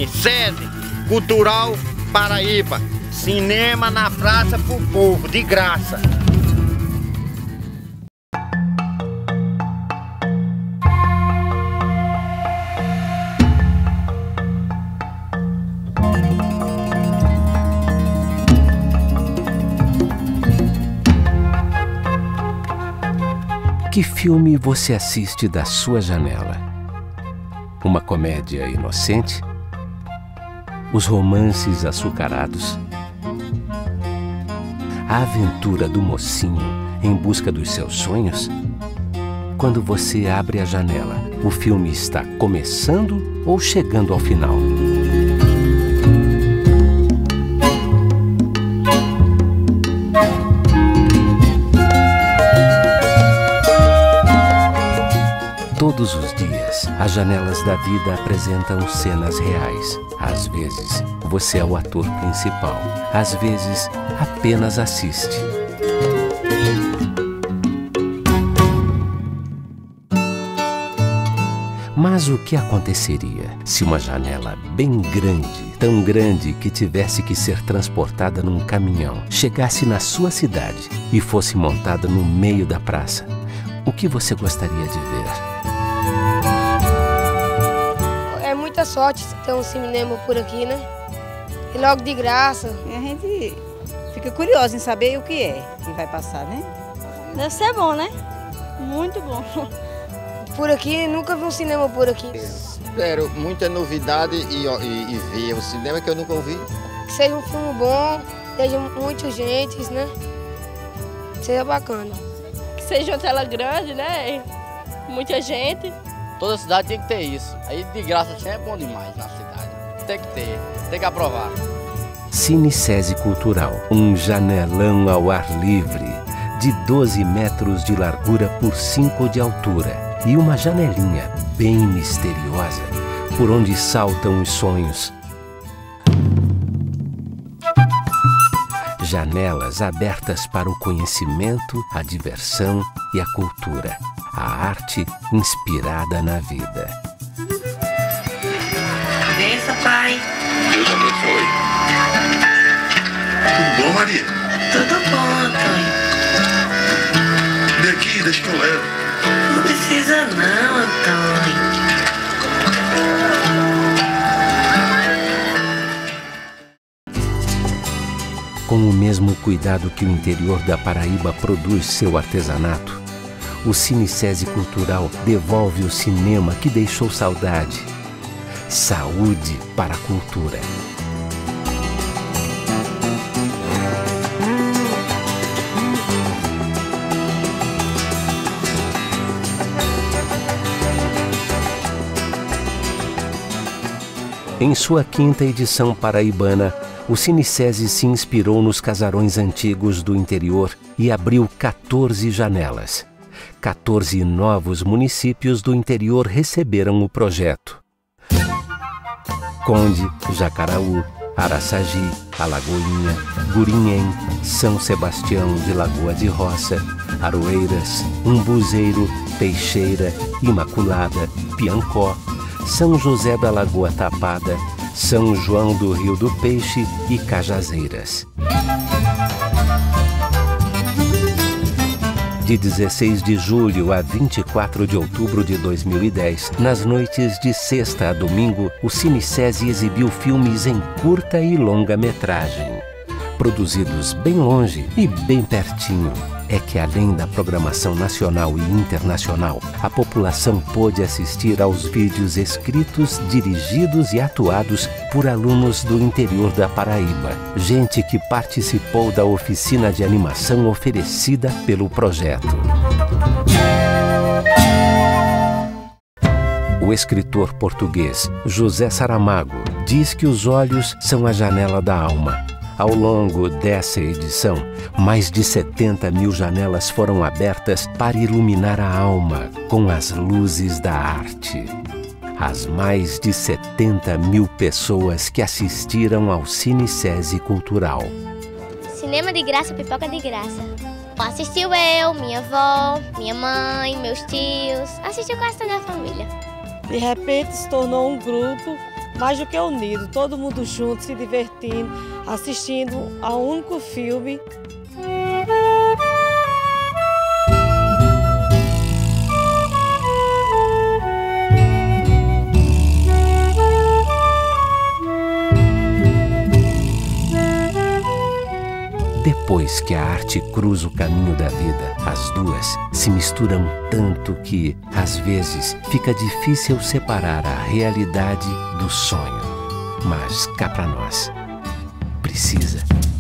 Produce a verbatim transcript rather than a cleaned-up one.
Cine SESI Cultural Paraíba. Cinema na praça pro povo, de graça. Que filme você assiste da sua janela? Uma comédia inocente? Os romances açucarados? A aventura do mocinho em busca dos seus sonhos? Quando você abre a janela, o filme está começando ou chegando ao final? Todos os dias, as janelas da vida apresentam cenas reais. Às vezes, você é o ator principal. Às vezes, apenas assiste. Mas o que aconteceria se uma janela bem grande, tão grande que tivesse que ser transportada num caminhão, chegasse na sua cidade e fosse montada no meio da praça? O que você gostaria de ver? É muita sorte ter um cinema por aqui, né? E logo de graça. E a gente fica curioso em saber o que é que vai passar, né? Deve ser bom, né? Muito bom. Por aqui, nunca vi um cinema por aqui. Espero muita novidade e, e, e ver o cinema que eu nunca ouvi. Que seja um filme bom, seja muita gente, né? Seja bacana. Que seja uma tela grande, né? Muita gente. Toda cidade tem que ter isso. Aí de graça assim é bom demais na cidade. Tem que ter, tem que aprovar. Cine SESI Cultural, um janelão ao ar livre, de doze metros de largura por cinco de altura. E uma janelinha bem misteriosa, por onde saltam os sonhos. Janelas abertas para o conhecimento, a diversão e a cultura. A arte inspirada na vida. Benção, pai. Deus abençoe. Tudo bom, Maria? Tudo bom, Antônio. Vem aqui, deixa que eu levo. Não precisa não, Antônio. Com o mesmo cuidado que o interior da Paraíba produz seu artesanato, o Cine SESI Cultural devolve o cinema que deixou saudade. Saúde para a cultura. Em sua quinta edição paraibana, o Cine SESI se inspirou nos casarões antigos do interior e abriu quatorze janelas. quatorze novos municípios do interior receberam o projeto. Conde, Jacaraú, Araçagi, Alagoinha, Gurinhém, São Sebastião de Lagoa de Roça, Aroeiras, Umbuzeiro, Teixeira, Imaculada, Piancó, São José da Lagoa Tapada, São João do Rio do Peixe e Cajazeiras. De dezesseis de julho a vinte e quatro de outubro de dois mil e dez, nas noites de sexta a domingo, o Cine SESI exibiu filmes em curta e longa metragem. Produzidos bem longe e bem pertinho. É que além da programação nacional e internacional, a população pôde assistir aos vídeos escritos, dirigidos e atuados por alunos do interior da Paraíba. Gente que participou da oficina de animação oferecida pelo projeto. O escritor português José Saramago diz que os olhos são a janela da alma. Ao longo dessa edição, mais de setenta mil janelas foram abertas para iluminar a alma com as luzes da arte. As mais de setenta mil pessoas que assistiram ao Cine SESI Cultural. Cinema de graça, pipoca de graça. Assistiu eu, minha avó, minha mãe, meus tios. Assistiu quase toda a família. De repente se tornou um grupo mais do que unido, todo mundo junto, se divertindo, assistindo a um único filme. Depois que a arte cruza o caminho da vida, as duas se misturam tanto que, às vezes, fica difícil separar a realidade do sonho. Mas cá pra nós, precisa.